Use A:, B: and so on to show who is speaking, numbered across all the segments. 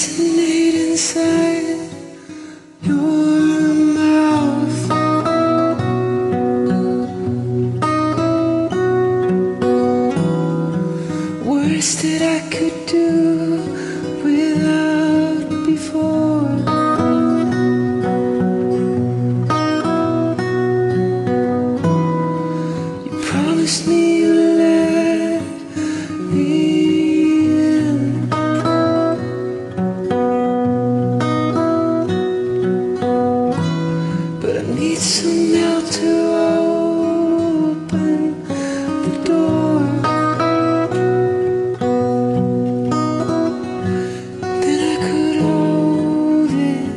A: resonate inside your mouth. Words that I could do without before. You promised me you'd let me in, but I need some help to open the door. Then I could hold it,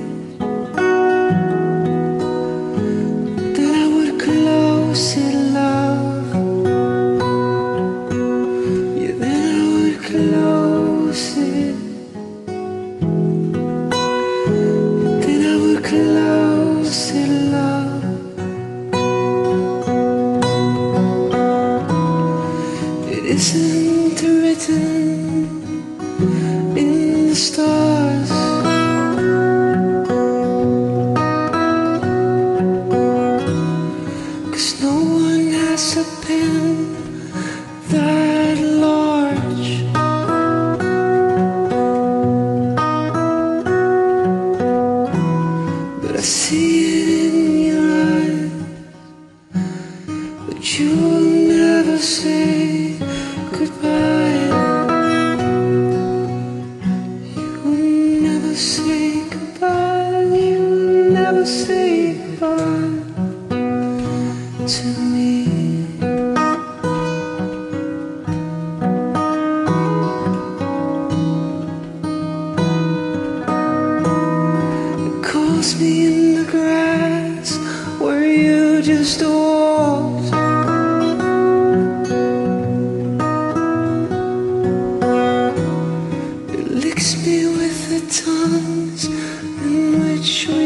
A: then I would close it, love. Yeah, then I would close it, then I would close it, love. It isn't written in the stars, 'cause no one has a pen that large. But I see it in your eyes, but you'll never say goodbye. You'll never say goodbye. You'll never say goodbye to me. It calls me in the grass where you just walked. It licks me with the tongues in which we